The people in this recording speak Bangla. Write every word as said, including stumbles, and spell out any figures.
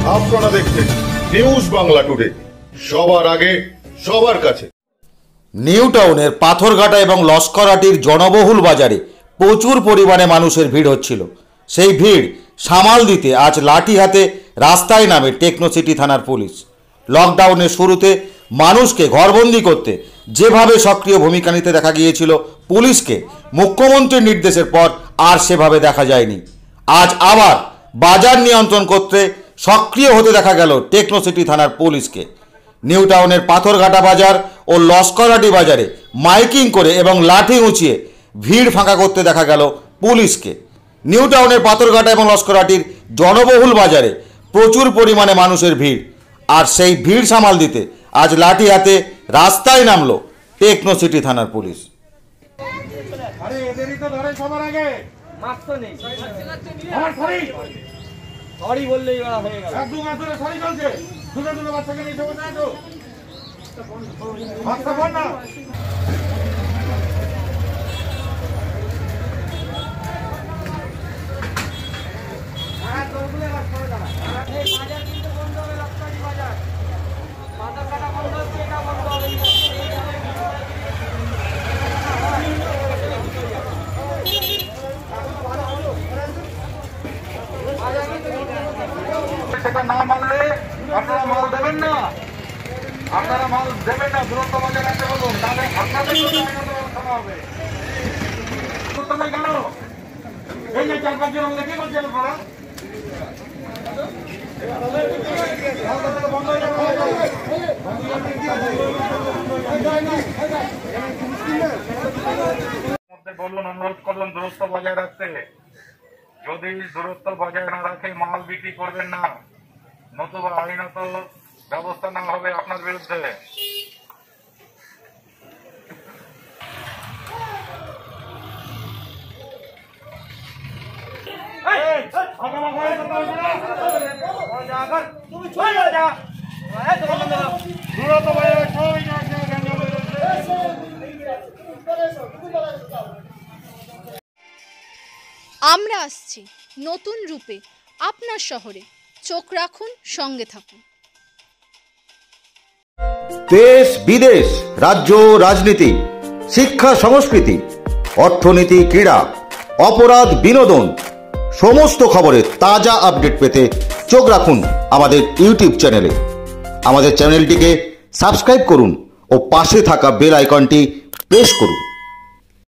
আপনারা দেখছেন নিউজ বাংলা টুডে, সবার আগে সবার কাছে। নিউ টাউনের পাথরঘাটা এবং লস্করহাটির জনবহুল বাজারে প্রচুর পরিমাণে মানুষের ভিড় হচ্ছিল। সেই ভিড় সামাল দিতে আজ লাঠি হাতে রাস্তায় নামে টেকনোসিটি থানার পুলিশ। লকডাউনের শুরুতে মানুষকে ঘরবন্দি করতে যেভাবে সক্রিয় ভূমিকা নিতে দেখা গিয়েছিল পুলিশকে, মুখ্যমন্ত্রীর নির্দেশের পর আর সেভাবে দেখা যায়নি। আজ আবার বাজার নিয়ন্ত্রণ করতে সক্রিয় হতে দেখা গেল টেকনোসিটি থানার পুলিশকে। নিউ টাউনের পাথরঘাটা বাজার ও লস্করহাটি বাজারে মাইকিং করে এবং লাঠি উঁচিয়ে ভিড় ফাঁকা করতে দেখা গেল পুলিশকে। নিউ টাউনের পাথরঘাটা এবং লস্করহাটির জনবহুল বাজারে প্রচুর পরিমাণে মানুষের ভিড়, আর সেই ভিড় সামাল দিতে আজ লাঠি হাতে রাস্তায় নামলো টেকনোসিটি থানার পুলিশ। সরি বললেই ওরা হয়ে গেল। এক দু মাস ধরে সরি চলছে, দুটো দুটো বাচ্চাকে নিয়ে যাবো না তো বাচ্চা বল না। বাজার কিন্তু বন্ধ হবে, লস্করহাটি বাজার পাথরঘাটা বন্ধ হচ্ছে, এটা বন্ধ হবে। সেটা না মানলে আপনারা মাল দেবেন না, আপনারা মাল দেবেন না, দূরত্ব বজায় রাখতে বলুন, তাহলে আপনাদের ব্যবস্থা হবে। কেন এই যে চার পাঁচজন আমাদের কি করছেন আপনারা? বন্ধ হয়ে যাবে, বলুন, অনুরোধ করুন দূরত্ব বজায় রাখতে। যদি দূরত্ব বজায় না রাখে মাল বিক্রি করবেন না, নতুবা আইনত ব্যবস্থা না হবে আপনার বিরুদ্ধে। আমরা আসছি নতুন রূপে আপনার শহরে, চোখ রাখুন, সঙ্গে থাকুন। দেশ বিদেশ, রাজ্য রাজনীতি, শিক্ষা সংস্কৃতি, অর্থনীতি, ক্রীড়া, অপরাধ, বিনোদন, সমস্ত খবরের তাজা আপডেট পেতে চোখ রাখুন আমাদের ইউটিউব চ্যানেলে। আমাদের চ্যানেলটিকে সাবস্ক্রাইব করুন ও পাশে থাকা বেল আইকনটি প্রেস করুন।